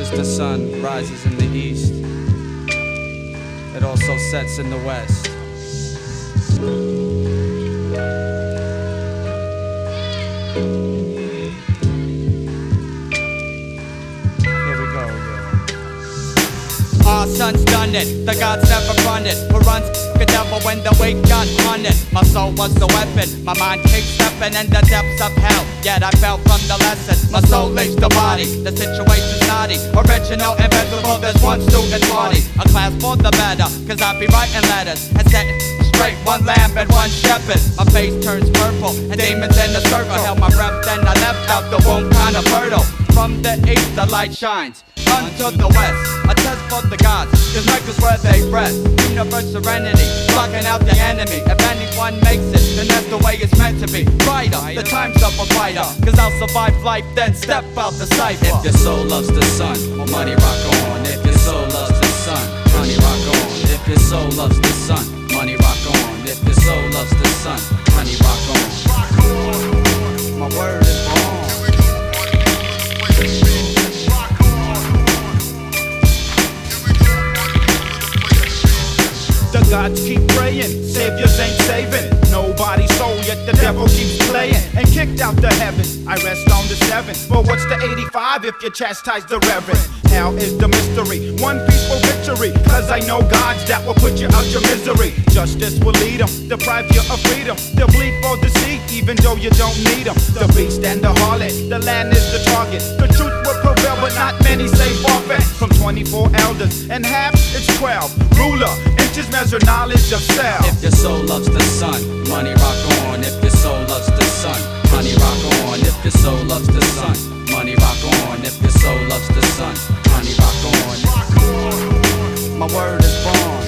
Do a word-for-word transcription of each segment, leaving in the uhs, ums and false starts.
as the sun rises in the east, it also sets in the west. Here we go, yo. Our son's done it, the gods never run it. Who runs the devil when the weight got hunted? My soul was the weapon, my mind kick stepping in the depths of hell. Yet I fell from the lesson, my soul leaves the body. The situation's naughty, original, invincible, there's one student party. A class for the better, cause I be writing letters and setting straight one lamb and one shepherd. My face turns purple and demons in the circle. Held my breath then I left out the womb kinda fertile. From the east the light shines unto the west, a test for the gods, cause Mecca's where they rest. Universe serenity, blocking out the enemy. If anyone makes it, then that's the way it's meant to be. Brighter, the time's up a fighter, cause I'll survive life, then step out the cipher. If your soul loves the sun, money rock on. If your soul loves the sun, money rock on. If your soul loves the sun, money rock on. If your soul loves the sun, honey rock on. My word is born. The gods keep praying, saviors ain't saving nobody's soul, yet the devil keeps playing and kicked out the heavens. I rest on the seven, but what's the eighty-five if you chastise the reverend? Hell is the mystery, one peaceful victory, cause I know gods that will put you out your misery. Justice will lead them, deprive you of freedom. They'll bleed for deceit, even though you don't need them. The beast and the harlot, the land is the target. The truth will prevail, but not many say forfeit. From twenty-four elders and half, it's twelve. Ruler, inches measure knowledge of self. If your soul loves the sun, money rock on. If your soul loves the sun, honey rock on. If your soul loves the sun, money rock on. If your soul loves the sun, honey rock on. My word is born.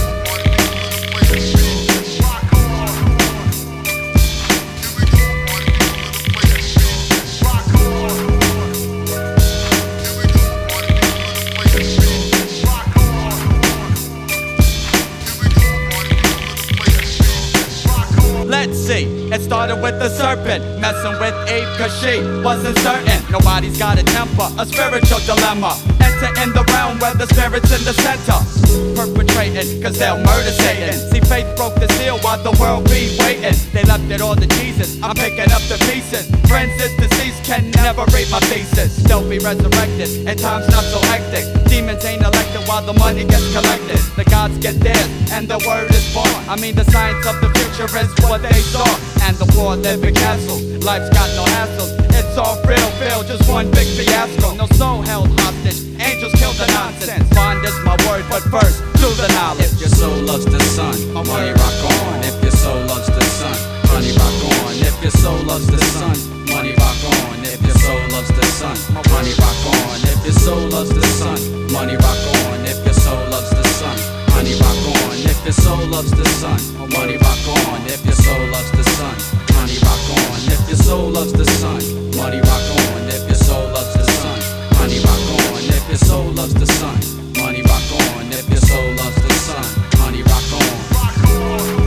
Let's see, it started with the serpent messing with Eve cause she wasn't certain. Nobody's got a temper, a spiritual dilemma. Enter in the realm where the spirit's in the center, perpetrating cause they'll murder Satan. See, faith broke the seal while the world be waiting. They left it all to Jesus, I'm picking up the pieces. Friends is deceased, can never read my thesis. They'll be resurrected, and time's not so hectic. Demons ain't elected while the money gets collected. The gods get theirs, and the word is born. I mean the science of the future is what they saw. And the poor live in castles, life's got no hassles. It's all real, feel just one big fiasco. No soul held hostage, angels kill the nonsense. Bond is my word, but first, do the knowledge. If your soul loves the sun, money rock on. If your soul loves the sun, honey rock on. If your soul loves the sun, money rock on. If your soul loves the sun, money rock on. If your soul loves the sun, money rock on. If your soul loves the sun, honey rock on. If your soul loves the sun, money rock on. If your soul loves the sun, honey rock on. If your soul loves the sun, money rock on. If your soul loves the sun, honey rock on. If your soul loves the sun, money rock on. If your soul loves the sun, honey rock on.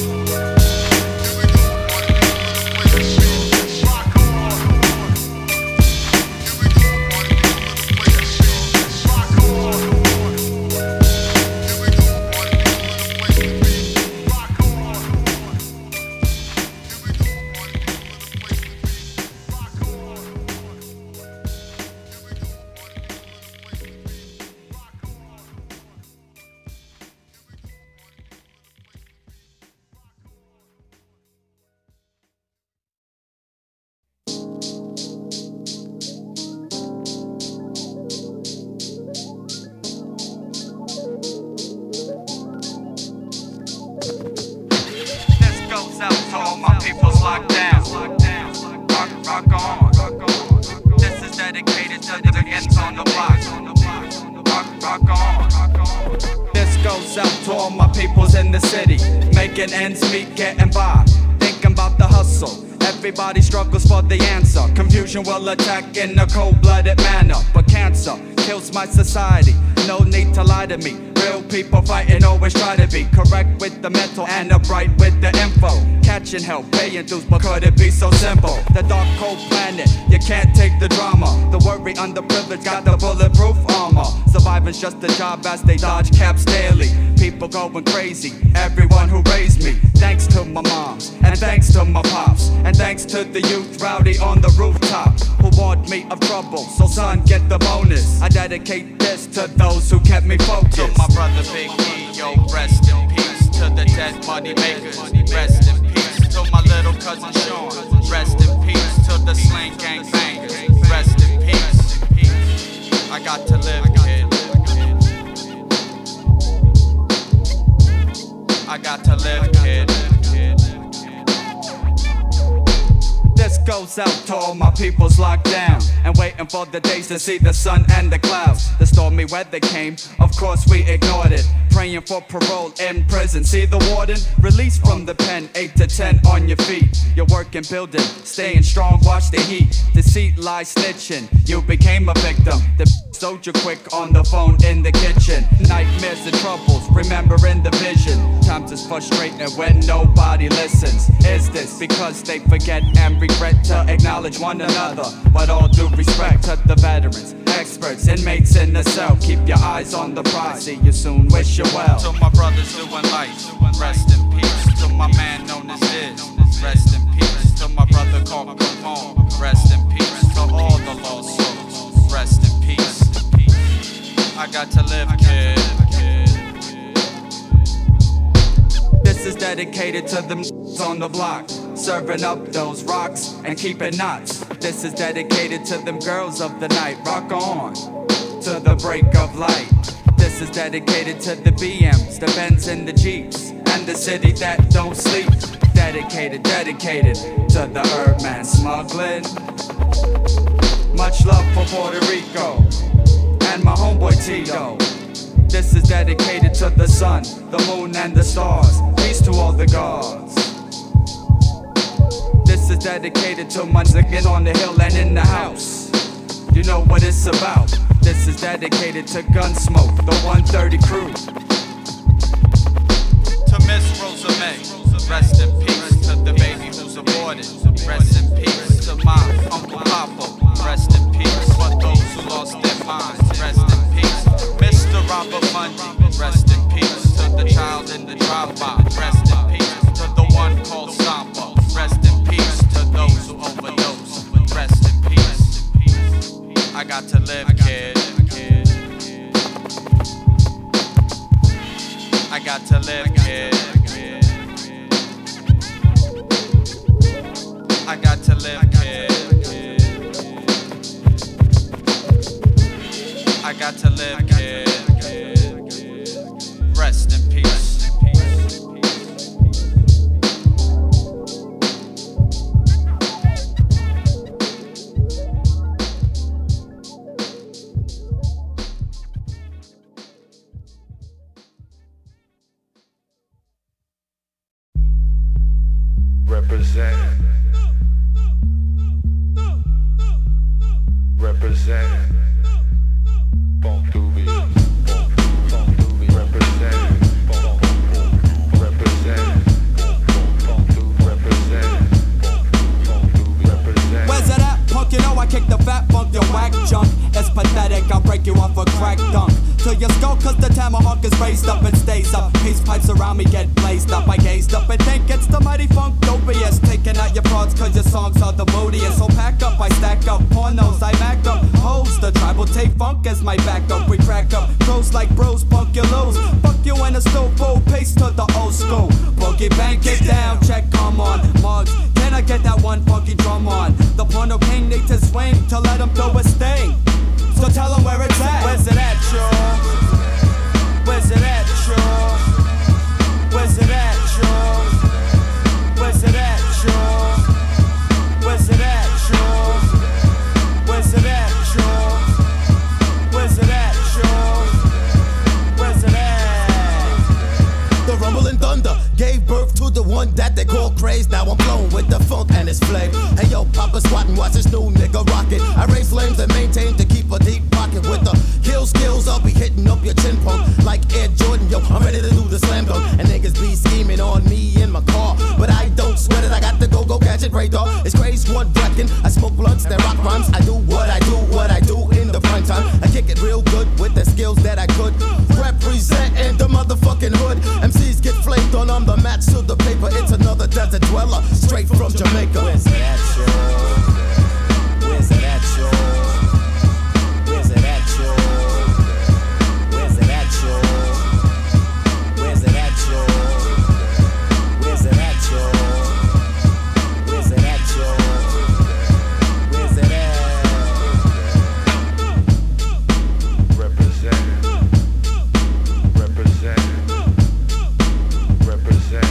Locked down. Rock, rock on. This is dedicated to the ends on the block. Rock, rock on. This goes out to all my peoples in the city, making ends meet, getting by, thinking about the hustle. Everybody struggles for the answer. Confusion will attack in a cold-blooded manner, but cancer kills my society. No need to lie to me. Real people fighting always try to be correct with the mental and upright with the info. Catching hell, paying dues, but could it be so simple? The dark cold planet, you can't take the drama. The worry underprivileged got the bulletproof armor. Surviving's just a job as they dodge caps daily. People going crazy, everyone who raised me. Thanks to my moms, and thanks to my pops, and thanks to the youth rowdy on the rooftop who warned me of trouble, so son, get the bonus. I dedicate this to those who kept me focused. To my brother Big E, yo, rest in peace. To the dead money makers, rest in peace. To my little cousin Sean, rest in peace. To the slang gang bangers, rest in peace. I got to live, kid. I got to live, kid. This goes out to all my peoples locked down and waiting for the days to see the sun and the clouds. The stormy weather came, of course we ignored it. Praying for parole in prison. See the warden? Released from the pen, eight to ten on your feet. You're working, building, staying strong, watch the heat. Deceit, lies, snitching, you became a victim. The soldier quick on the phone in the kitchen. Nightmares and troubles, remembering the vision. Times is frustrating when nobody listens. Is this because they forget and regret to acknowledge one another? But all due respect to the veterans, experts, inmates in the cell. Keep your eyes on the prize, see you soon, wish you well. To my brothers doing life, rest in peace. To my man known as Diz, rest in peace. To my brother called Capone, rest in peace. To all the lost souls, rest in peace. I got to live, kid. This is dedicated to them on the block, serving up those rocks and keeping knots. This is dedicated to them girls of the night. Rock on to the break of light. This is dedicated to the B Ms, the Benz and the Jeeps, and the city that don't sleep. Dedicated, dedicated to the herb man smuggling. Much love for Puerto Rico and my homeboy Tito. This is dedicated to the sun, the moon and the stars. Peace to all the gods. This is dedicated to my niggas on the hill and in the house. You know what it's about. This is dedicated to Gunsmoke, the one thirty crew. To Miss Rosa May, rest in peace. To the baby who's aborted, rest in peace. To my Uncle Papa, rest in peace. For those who lost their minds, rest in peace. Mister Robert Mundy, rest in peace. To the child in the drive-by, rest in peace. To the one called Samba, rest in peace. To those who overdose, rest in peace. I got to live, kid. I got to live, kid. I got to live, kid. I got to live, kid. Rest in peace. Represent. Represent. Bon Doobie. Bon Doobie. Represent. Represent. Bon Doobie. Represent. Bon Doobie. Represent. Where's it at, punk? You know I kick the fat funk, you whack junk. It's pathetic, I'll break you off a crack dunk. To your skull, cause the tomahawk is raised up and stays up. Peace pipes around me get blazed up. I gazed up and think it's the mighty funk dopiest. Taking out your frauds cause your songs are the moodiest. So pack up, I stack up pornos, I back up hoes. The tribal tape funk is my backup. We crack up pros like bros, punk you lose. Fuck you in a stove, full pace to the old school. Boogie bang, get down, check, come on. Mugs, can I get that one funky drum on? The porno king need to swing to let him throw his thing. So tell him where it's at. Where's it at, y'all? Where's it at, y'all? Where's it at, y'all? Where's it at, y'all? Where's it at, y'all? Where's it at, y'all? Where's it at, y'all? Where's it at? The rumbling thunder gave birth to the one that they call craze. Now I'm blown with the funk and its flame. Hey yo, Papa squatting, watch this new nigga rocket. I raise flames and maintain to keep a deep pocket with the smoke blunts that rock rhymes. I do what I do, what I do in the prime time. I kick it real good with the skills that I could. Representing the motherfucking hood. M Cs get flaked on, I'm the match to the paper. It's another desert dweller, straight from Jamaica. Where's it at, yo? Where's it at, yo? Where's it at, yo? Where's it at, yo? Where's it at, yo? Where's it at, yo? Where's it at, yo? Where's it at? Represent. Represent. Represent.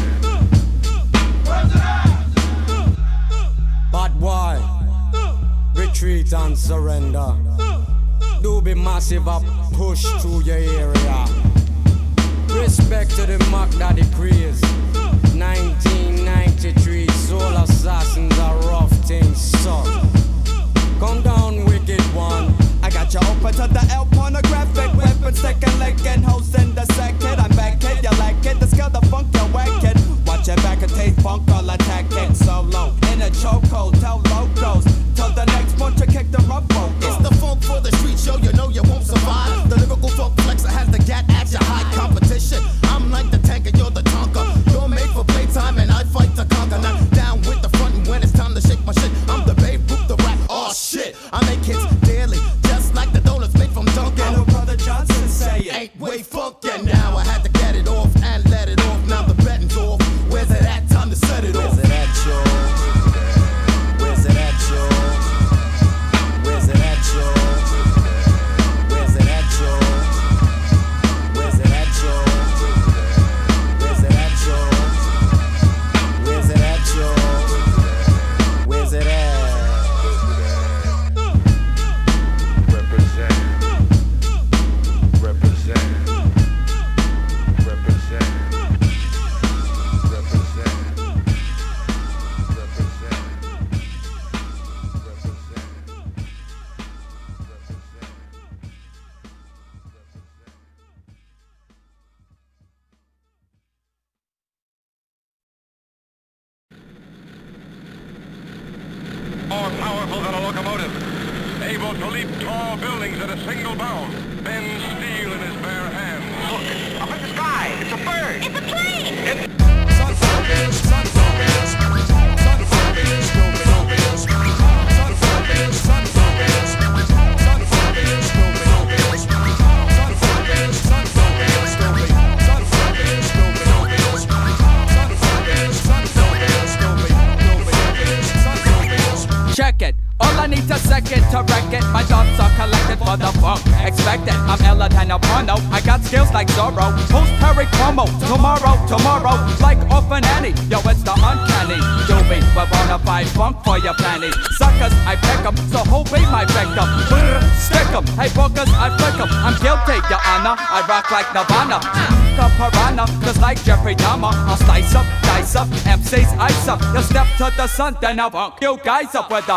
Bad boy, retreat and surrender. Do be massive up, push through your area. Respect to the Mac Daddy craze. nineteen ninety-three, Soul Assassins are rough things, so come down, wicked one. I got you open to the L pornographic weapons, second leg and hoes in the second. I'm back, kid, you like it, the skill, the funk, you whack it. Watch your back and take funk, I'll attack it solo. In a chokehold, tell locals. Till the next one to kick the rubber. It's the funk for the street show, you know you won't survive. The lyrical funk flexer has the gat at your high competition. I'm like the tank and you're the tonker. You're made for playtime and I fight to conquer. Now down with the front and when it's time to shake my shit, I'm the Babe Ruth, the rap. Oh shit, I make hits daily, just like the donuts made from Dunkin'. Our brother Johnson say it. Ain't way funkin' now. I had to get it off and let it off. Now the betting's off. Where's it at? Time to set it off. Where's it at, yo? Where's it at, yo? Where's it at, yo? Where's it at, yo? Where's it at, yo? Where's it at, yo? Where's it at, yo? Where's it at? Represent. Represent. Represent. Represent. Represent. Represent. More powerful than a locomotive, able to leap tall buildings at a single bound, bend steel in his bare hands. Look, up in the sky, it's a bird. It's a plane. It's Check it. All I need a second to wreck it. My thoughts are collected for the funk. Expect it. I'm Ella Daniel Porno. I got skills like Zorro. Post Perry Como. Tomorrow, tomorrow. Like Orphan Annie. Yo, it's the uncanny. Doobie, but wanna buy funk for your panty. Suckers, I pick 'em. So who be my victim? Stick 'em. Hey, bookers, I flick 'em. I'm guilty, your honor. I rock like Nirvana. A piranha, just like Jeffrey Dahmer. I'll slice up, dice up, M Cs ice up. You step to the sun, then I'll funk you guys up with a.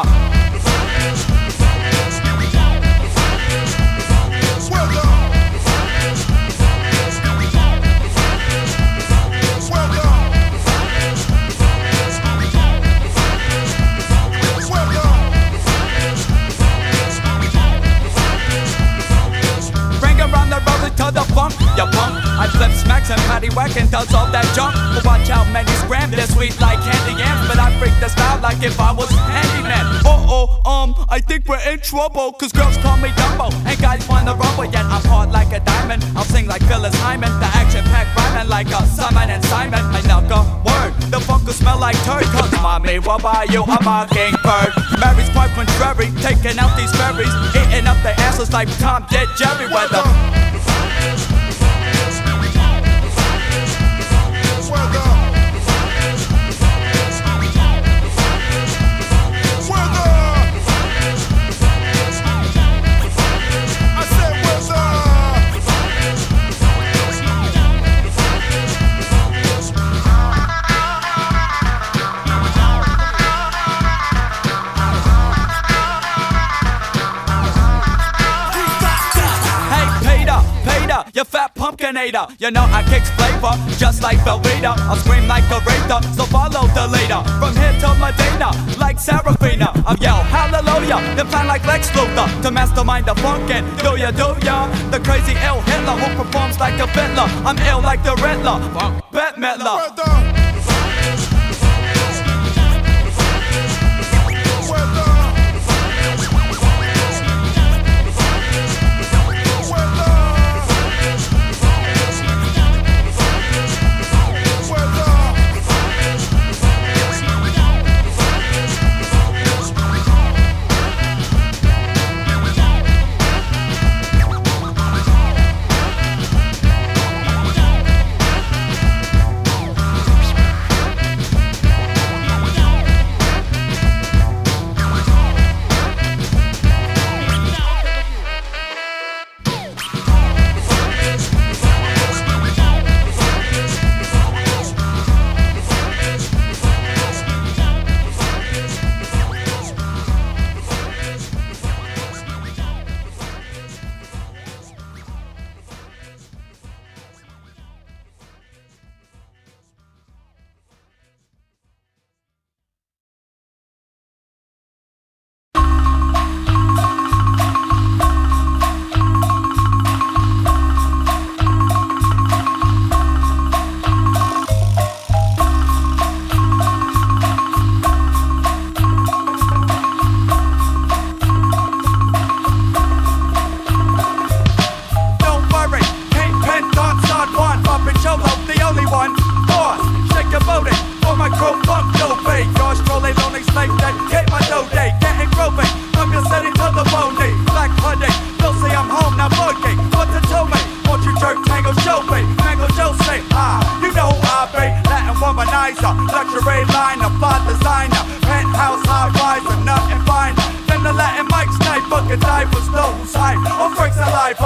Bring around the roses to the funk, you punk. I flip smacks and patty whack and does all that junk. But watch how many scram, they're sweet like candy yams. But I freak the style like if I was handyman. Uh-oh, um, I think we're in trouble. Cause girls call me Dumbo, and guys wanna rumble. Yet I'm hard like a diamond, I'll sing like Phyllis Hyman. The action-packed rhyming like a Simon and Simon. I knock a word, the funk will smell like turd. Cause mommy will buy you a mockingbird. Mary's quite contrary, taking out these berries. Eating up their asses like Tom did Jerry Weather. You Funkinator. You know I kicks flavor just like Velveeta. I scream like a raider, so follow the leader. From here to Medina, like Serafina. I yell hallelujah, then plan like Lex Luthor to mastermind the funkin'. Do ya, do ya? The crazy ill Hitler who performs like a fiddler. I'm ill like the Riddler, Bette Midler. Luxury liner, fly designer, penthouse high riser, nothing finer than the Latin mic snipe, bucket dive for stones hype, or freaks alive.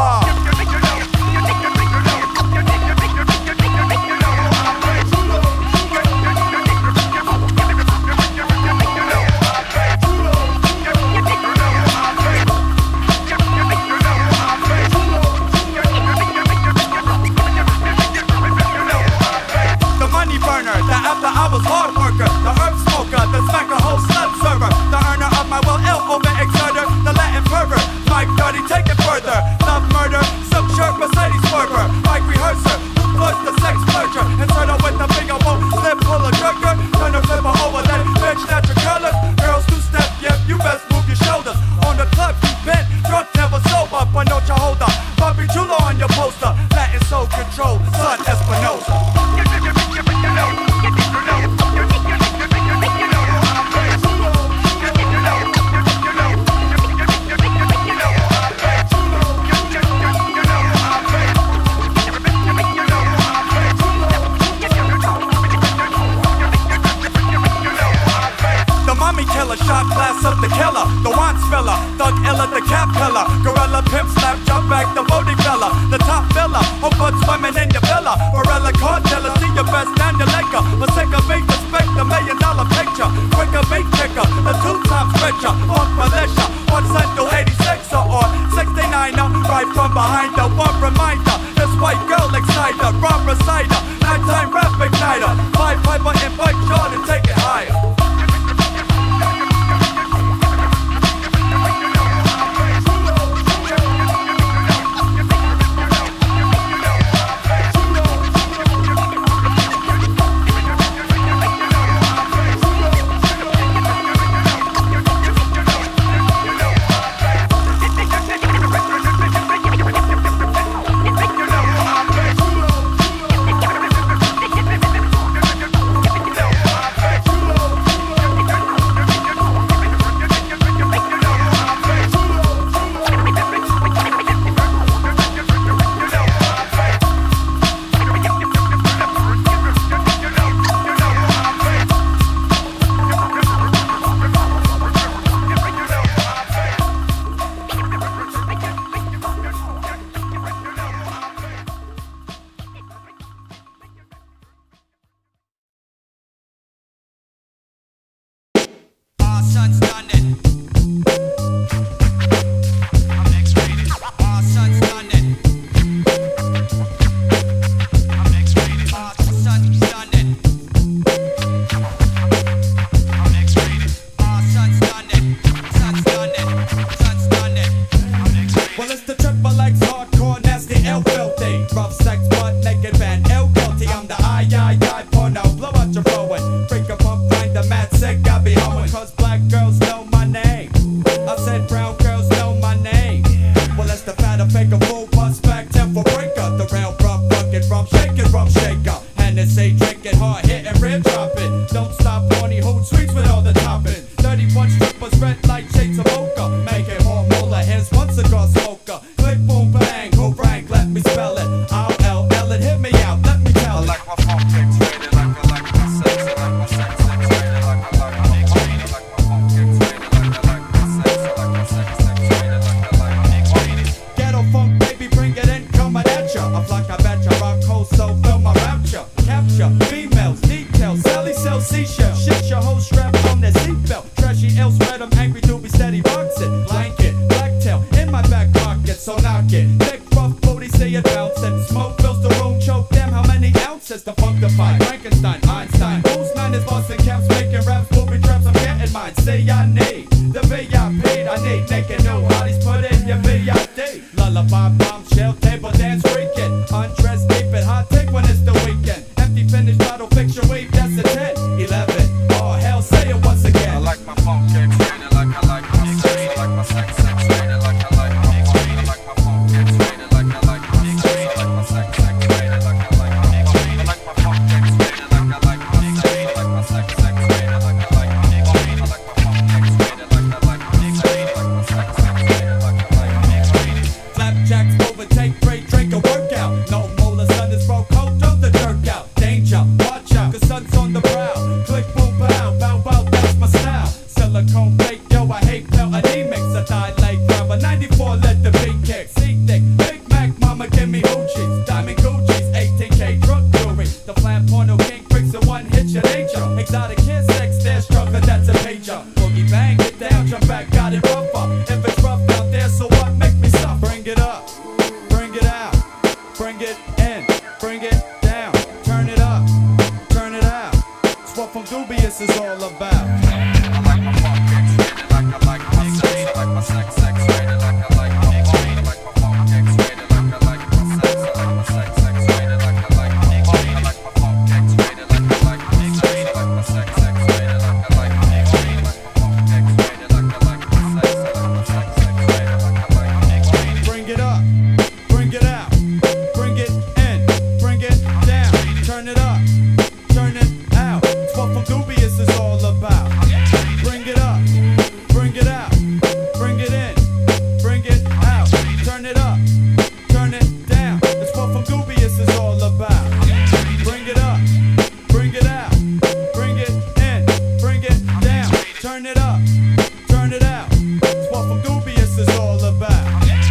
shades of mocha, make it more molar. Here's one cigar smoker. Click, boom, bang, go rank, let me spell it. I'll L L it, hit me out, let me tell it. I like my funk X-rated, like I like my sex, I like my sex X-rated, like I like my funk, I like my funk X-rated, like I like my sex, I like my sex X-rated, like I like my funk. Ghetto funk, baby, bring it in, coming at ya. I'm like I bet ya, rock cold, so fill my rapture. Capture, females, details, Sally sells seashells. Shit your whole strap on that seatbelt. Trashy ill spread 'em angry doobie steady boxing. Blanket, blacktail, in my back pocket, so knock it. Thick, rough booty, say it bouncing. Smoke fills the room, choke, damn how many ounces to funkified. Frankenstein, Einstein, whose nine is busting caps, making raps, booby traps, I'm getting mine. Say I need the V I P, I need naked new hotties, put in your V I D. Lullaby, bombshell, table dance, freaking. Undress, keep it hot, take when it's the weekend. Empty finish bottle, picture wave, that's a ten, eleven. Oh hell, say it once again. I like my funk X-rated, like I like my sex, I like my sex X-rated, like I like my funk, I like my funk X-rated, like I like my sex, I like my sex X-rated, like I like my funk, I like my funk X-rated, like I like my sex, I like my sex X-rated, like I like my funk, I like my funk X-rated, like I like my sex, I like my sex X-rated, like I like my funk. Flapjacks overtake, great drink a workout. No molar, sun is broke, hold throw the jerk out. Danger, watch out, cause sun's on the brow. Click, boom, bow, bow, bow, that's my style. Silicone fake, yo, I hate pale anemics. A tie late grab a ninety-four, let the beat kick. See thick, Big Mac, mama, give me hoochies. Diamond Gucci's, eighteen K truck jewelry. The flat porno king bricks in one hit your nature. Exotic kiss, sex, there, struggling, that's a pager. Boogie bang, get down, jump back, got it rougher. If it's rough out there, so what, make me suffer. Bring it up, bring it out, bring it in, bring it down. Turn it up, turn it out. It's what Funk Dubious is all about. I like my funk X-rated, like I like my sex, I like my sex X-rated, like I like my funk, I like my funk X-rated, like I like my sex, I like my sex X-rated, like I like my funk, I like my funk X-rated, like I like my sex, I like my sex X-rated, like I like my funk, I like my funk X-rated, like I like my sex, I like my sex X-rated, like I like my funk. Bring it up, bring it out, bring it in, bring it down. Turn it up, turn it out. It's what Funk Dubious is all about. Bring it up, bring it out, bring it in, bring it out. Turn it up, turn it down. It's what Funk Dubious is all about. Bring it up, bring it out, bring it in, bring it down. Turn it up, turn it out. It's what Funk Dubious is all about.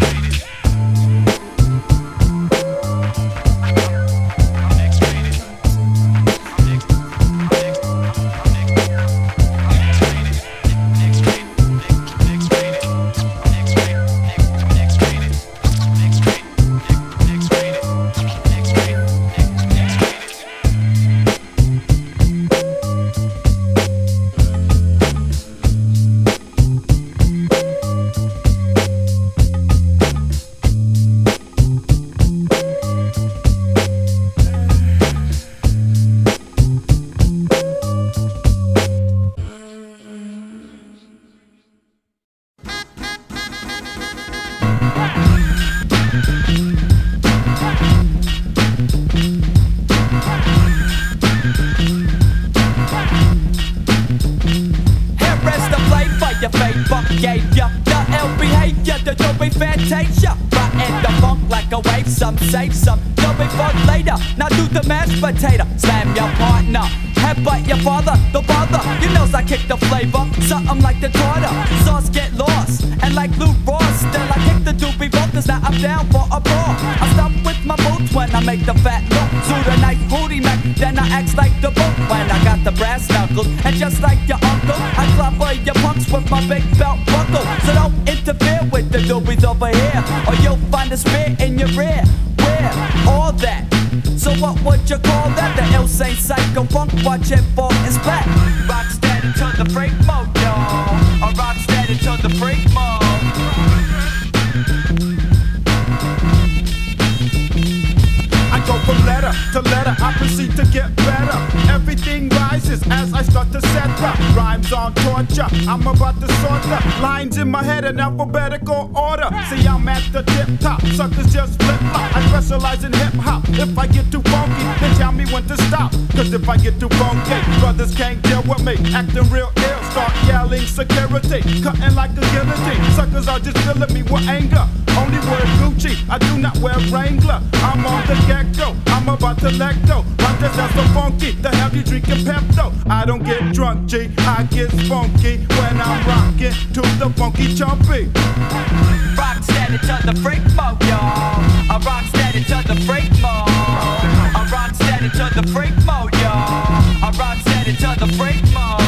Gave ya the ill behavior, the Dolby Fantasia. Riding the funk like a wave, some save some. Dolby funk later, now do the mashed potato. Slam your partner, headbutt your father, the father. You knows I kick the flavor, something like the tartar. Sauce get lost, and like Lou Ross, still I kick the doobie roll, cause now I'm down for a brawl. I stop with my boots when I make the fat look. Suit a nice booty neck, then I act like the boot when I got the brass knuckles. And just like your uncle, I clobber your punks with my big belt buckle. So don't interfere with the doobies over here, or you'll find a spear in your rear. Where? All that. So what would you call that? The ill Saint Psycho Funk, watch it fall its back. Rock steady to the freak mode, y'all. Or rock steady to the freak mode. I go from letter to letter, I proceed to get better. Everything rises as I start to set up. Rhymes on torture, I'm about to sort the lines in my head in alphabetical order. See, I'm at the tip top, suckers just flip flop. I specialize in hip hop. If I get too funky, then tell me when to stop. Cause if I get too funky, brothers can't deal with me. Acting real ill, start yelling security, cutting like a guillotine. Suckers are just filling me with anger. Only wear Gucci, I do not wear Wrangler. I'm on the get-go, I'm about to let go. I'm just as so funky, the hell you drinking Pepto? I don't get drunk, G, I get funky when I'm rocking to the funky chumpy. Rock steady to the freak mode, y'all. I rock steady to the freak mode. I rock steady to the freak mode, y'all. I rock steady to the freak mode.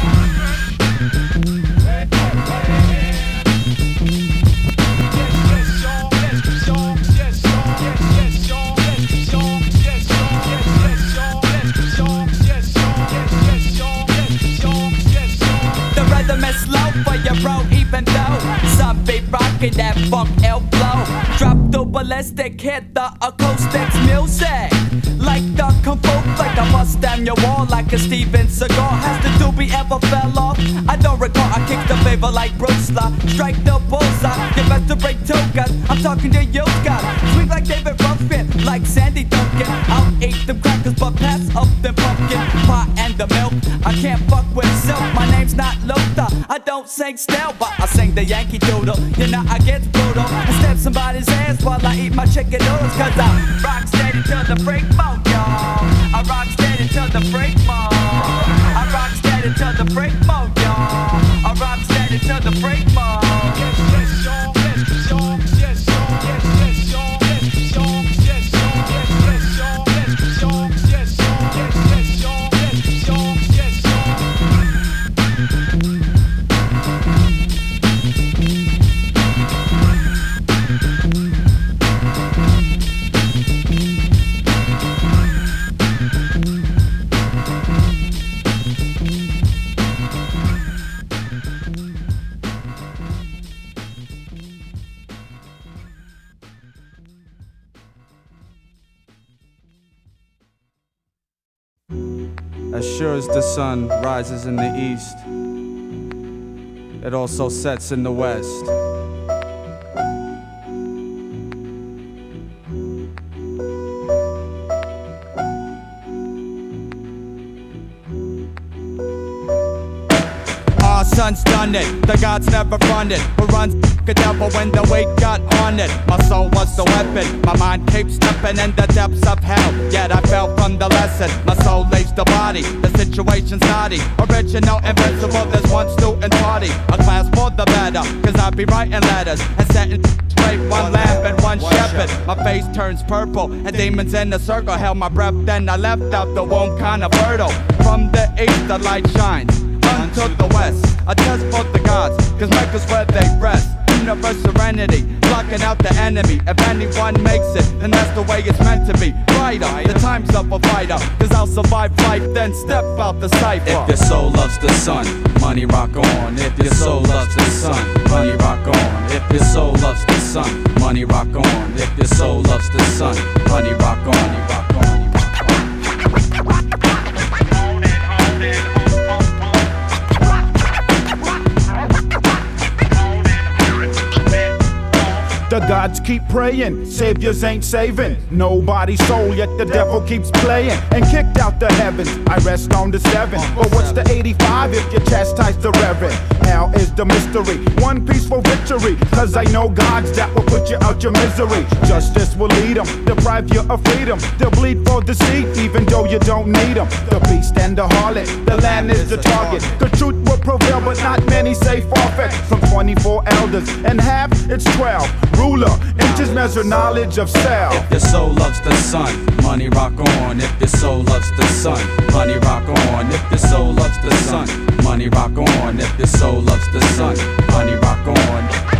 Bro, even though some be rocking that funk L flow, drop the ballistic, hit the acoustics music like the kung fu flick. I bust down your wall like a Steven Seagal. Has the doobie ever fell off? I don't recall. I kicked the favor like Bruce Lee, strike the bullseye. You best to break two guns. I'm talking to you guys. Swing like David Ruffin, like Sandy Duncan. I'll eat them crackers, but pass up the pumpkin pie and the milk. I can't fuck with silk. My name's not Luther. I don't sing still, but I sing the Yankee Doodle. You know I get brutal and stab somebody's ass while I eat my chicken noodles. Cause I rock steady to the freak mode, y'all. I rock steady to the freak mode. I rock steady to the freak mode, y'all. I rock steady to the freak mode. Yes, yes, y'all. Yes, y'all. Yes, y'all. Yes, yes, y'all. Yes, y'all. Yes, y'all. Yes, y'all. Yes, y'all. Yes, y'all. Yes, y'all. Yes, y'all. Yes, y'all. As sure as the sun rises in the east, it also sets in the west. Our son's done it, the gods never fronted. Who runs a devil when the weight got on it? My soul was the weapon, my mind keeps stepping in the depths of hell. Yet I fell from the lesson, my soul leaves the body. The situation's naughty, original, invincible, there's one student party. A class for the better, cause I be writing letters and setting straight, one lamp and one shepherd. My face turns purple and demons in the circle held my breath, then I left out the womb kinda fertile. From the east the light shines unto the west. I test both the gods, cause Mecca's where they rest. Universe serenity, blocking out the enemy. If anyone makes it, then that's the way it's meant to be. Brighter, the time's of a fighter, cause I'll survive life, then step out the cipher. If your soul loves the sun, money rock on. If your soul loves the sun, money rock on. If your soul loves the sun, money rock on. If your soul loves the sun, money rock on. Money rock on. The gods keep praying, saviors ain't saving nobody's soul, yet the devil keeps playing. And kicked out the heavens, I rest on the seven. But what's the eighty-five if you chastise the reverend? Hell is the mystery, one peaceful victory. Cause I know gods that will put you out your misery. Justice will lead them, deprive you of freedom. They'll bleed for deceit, even though you don't need them. The beast and the harlot, the land is the target. The truth will prevail, but not many say forfeit. From twenty-four elders, and half it's twelve. Ruler, inches measure knowledge of self. If your soul loves the sun, money rock on. If your soul loves the sun, money rock on. If your soul loves the sun, money rock on. If your soul loves the sun, money rock on.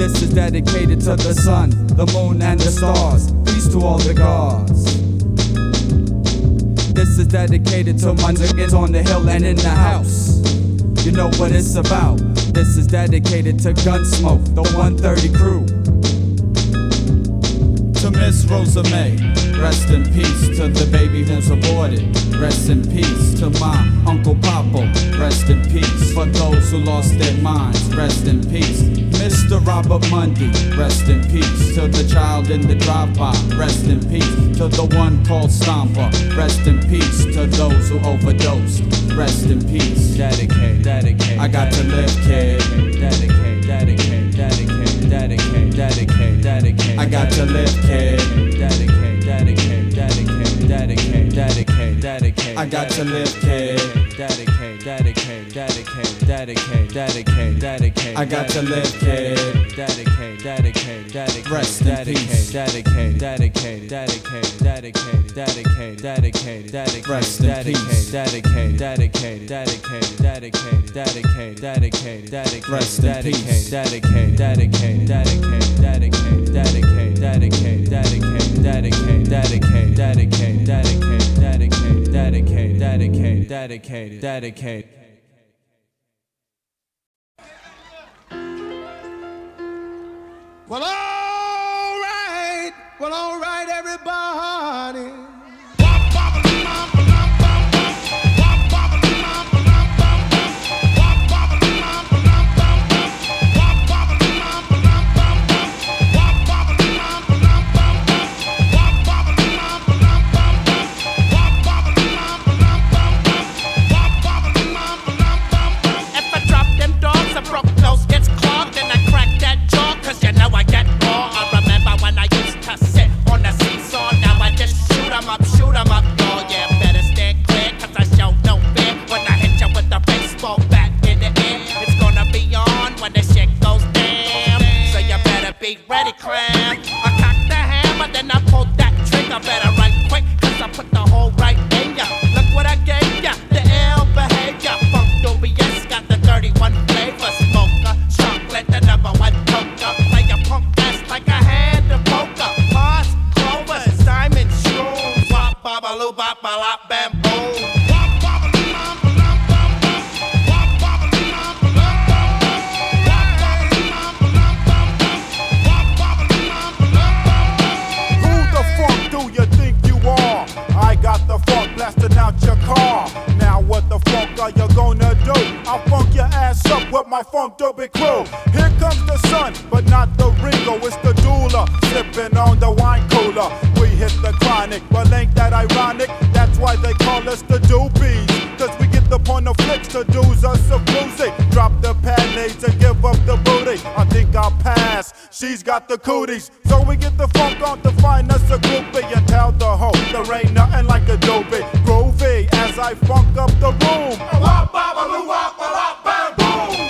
This is dedicated to the sun, the moon, and the stars. Peace to all the gods. This is dedicated to my niggas on the hill and in the house. You know what it's about. This is dedicated to Gunsmoke, the one thirty crew. To Miss Rosa May, rest in peace. To the baby who's aborted, rest in peace. To my Uncle Papo, rest in peace. For those who lost their minds, rest in peace. Mister Robert Mundy, rest in peace. To the child in the drive-by, rest in peace. To the one called Stomper, rest in peace. To those who overdosed, rest in peace. Dedicate, dedicate. I got to live, kid. Dedicate, dedicate, dedicate, dedicate, dedicate, dedicate. I got to live, kid. Dedicate, dedicate, dedicate, dedicate, dedicate, dedicate. I got to live, kid. Dedicate, dedicate, dedicate, dedicate, dedicate, dedicate. I got to live, kid. Dedicate, dedicate, dedicate. Rest in peace. Dedicate, dedicate, dedicate, dedicate, dedicate, dedicate, dedicate. Rest in peace. Dedicate, dedicate, dedicate, dedicate, dedicate, dedicate, dedicate. Rest in peace. Dedicate, dedicate, dedicate, dedicate, dedicate, dedicate, dedicate, dedicate, dedicate, dedicate, dedicate, dedicate, dedicate, dedicate, dedicate, dedicate. Well, all right, well, all right, everybody. Ready, cram. I cocked the hammer, then I pulled that trigger. Better run quick, cause I put the hole right in ya. Look what I gave ya, the ill behavior. Funk dubious, got the thirty-one flavor. Smoker, chocolate, the number one poker. Play a punk ass like a hand of poker. Mars, Clover, diamond shoes. Wop, babaloo, bop, bop, bamboo. Blasting out your car. Now what the fuck are you gonna do? I'll funk your ass up with my funk dopey crew. Here comes the sun, but not the Ringo. It's the doula, sipping on the wine cooler. We hit the chronic, well ain't that ironic? That's why they call us the doobies. Cause we get the point of flicks to do's us a bluesy. Drop the panties and give up the booty. I think I'll pass, she's got the cooties. So we get the funk on to find us a groupie. And tell the hoe there ain't nothing like Adobe. Groovy as I funk up the room. Wop, babaloo, wop, wop, bam, boom.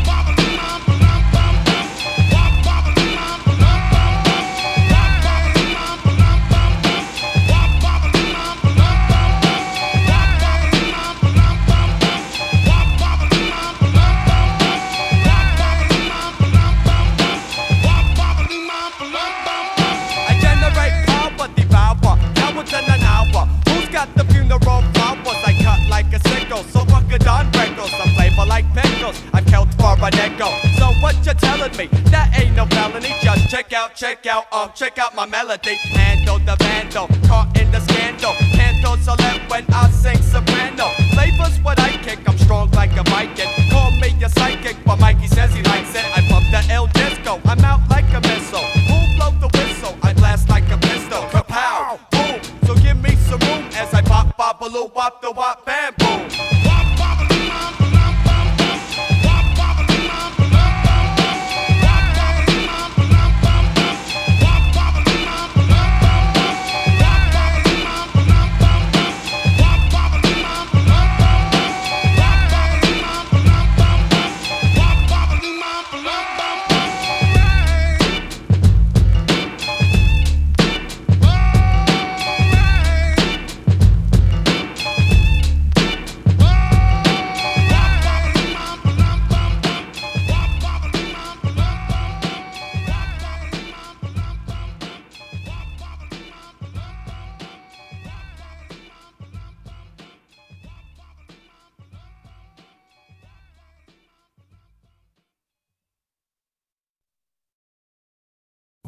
The funeral flowers I cut like a sickle. So fuck a Don Breckles, some flavor like pickles. I've killed for a nickel. So what you telling me? That ain't no felony. Just check out, check out, um, check out my melody. Handle the vandal, caught in the scandal. Canto select when I sing soprano. Flavors what I kick, I'm strong like a Viking. Call me a psychic, but Mikey says he likes it. I pump the El Disco, I'm out like a missile. Who'll blow the whistle? I blast like a pistol. Kapow, boom. So give me some room as I pop, babaloo, wop the wop, bam, boom.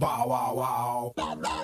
Bow wow wow.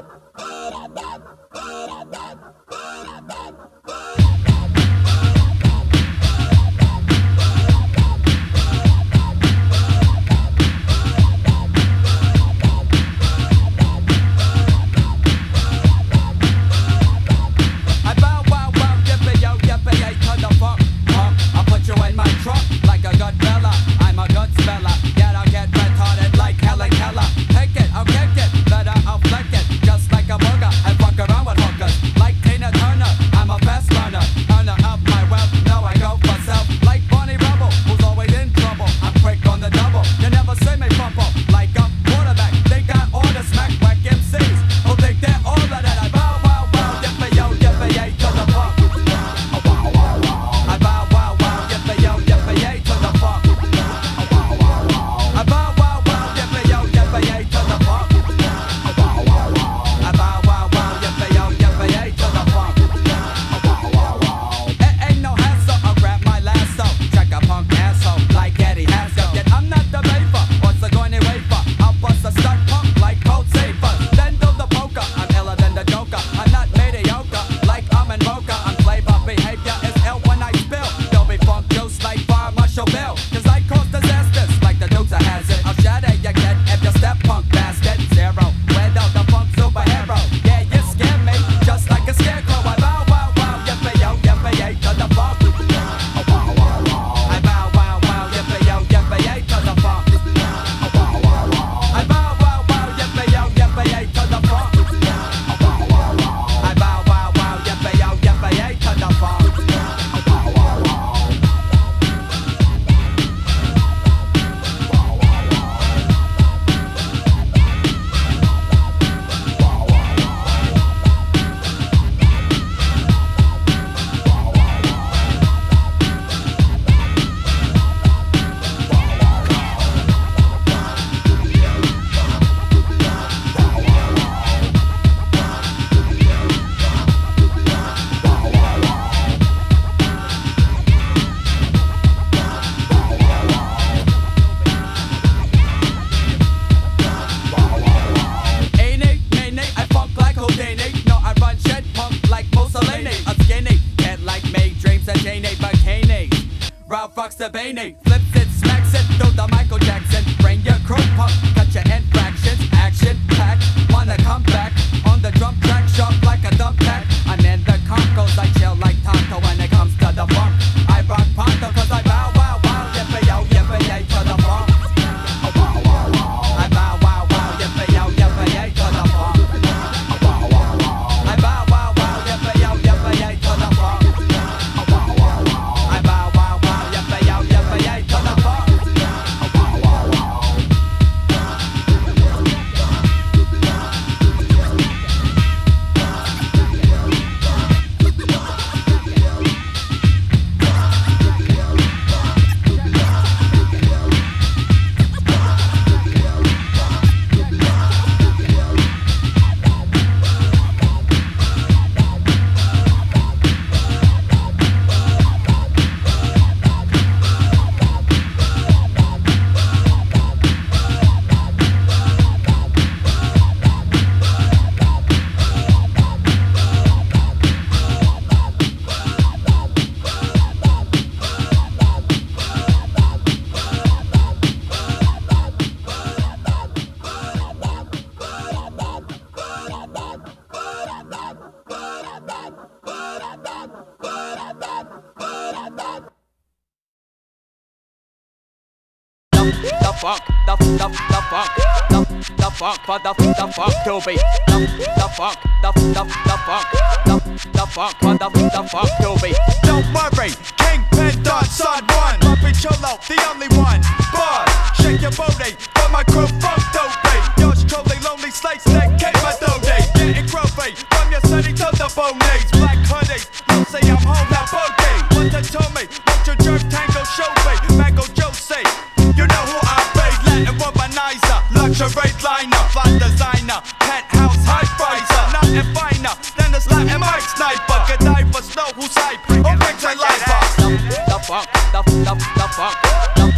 Flips it, smacks it, do the Michael Jackson. Bring your crew pump, cut your infractions. Action packed, wanna come back on the drum track, sharp like a dump pack. I'm in the Concos, I chill like Tonto when it comes to the funk. I rock Ponto cause I bow wow wow, yippee yo, yippee yay to the funk. I bow wow wow, yippee yo, yippee yay to the funk. I bow wow wow, yippee yo, yippee yay to the funk. I bow wow wow, yippee yo, yippee yay to the funk. The funk, the the the funk, the the funk for the the funk to be the the funk, the the the funk, the the funk for the the funk to be. Don't worry, Kingpin done, son one. Puppy Cholo, the only one. Buzz, shake your booty for my crew funk dope. Yours truly, lonely slates that came my dough day. Getting grumpy from your city to the bonies. Black hoodies, you say I'm home now boogie. What they told me, what your jerk tango show me. Mango Jose, you know who I be. Latin womanizer, luxury liner, fly designer, penthouse high pricer. Nothing finer than this Latin mic sniper. Godiva snow who's hype, or brings a lifer. The funk, the the the funk, the the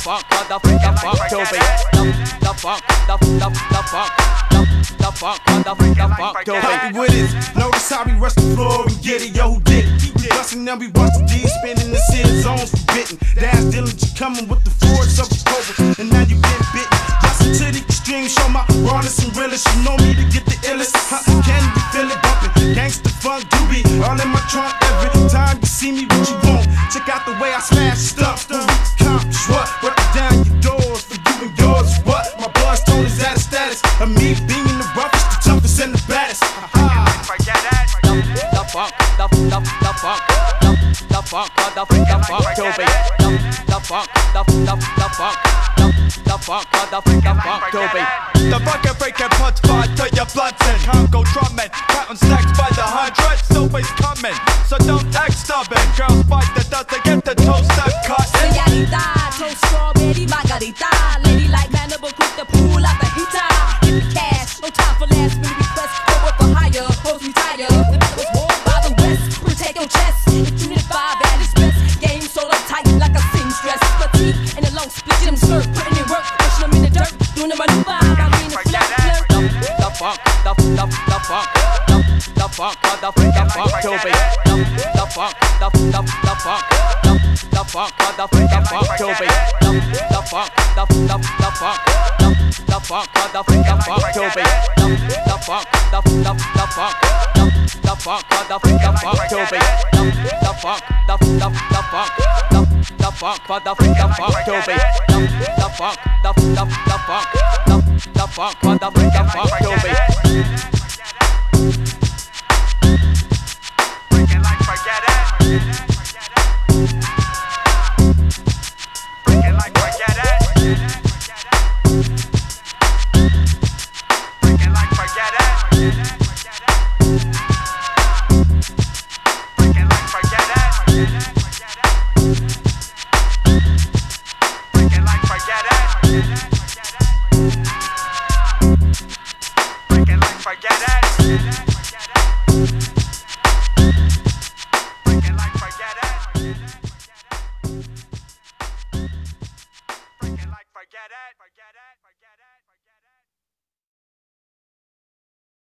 funk, the freaking funk to be. The funk, the the the funk, the funk, the freaking funk to be. Happy with it. Notice how we rush the floor and get it, yo, who did it? Keep bustin', now we watch the D's spinning the sin zones forbidden. Dash Dillinger coming with the force of the cobra, and now you get bitten. Bustin' to the extreme, show my rawness and realest. You know me to get the illest. Huh, can you feel it bumpin'? Gangsta funk doobie, all in my trunk every time you see me. What you want? Check out the way I smash stuff. Accomplish what? Break down your doors for you and yours. What? My blood stone is at a status of me being the roughest, the toughest, and the baddest. Forget that. The funk, the the the funk, the the funk, the freaking funk to be. The funk, the the the funk, the the funk, the freaking funk to be. The fucking freaking punch part to your bloods and Congo drumming, counting stacks by the hundreds, always coming. So don't act stubborn, girls fight that doesn't get the toast that cut. Señorita, toast strawberry margarita, lady like Hannibal, quick to pull out the heater. Give me cash, no time for last minute requests. Go up for higher, hoes retire. The middle was warm by the west. Protect your chest. It's unit five at its best. Game so tight like a seamstress. Fatigue and a long split in them skirt, putting in work, pushing them in the dirt, doing them a new vibe. I mean the flirt. The funk, the the the funk, the the funk, the freaking funk to be. The funk, the the the funk, the the funk, the freaking funk to be. The funk, the the the funk, the the funk, the freaking funk to be. The funk, the the the funk, the the funk, the freaking funk to be. The funk, the the the funk, the the funk, the freaking funk to be. The funk, the the the funk, the the funk, the freaking funk to be.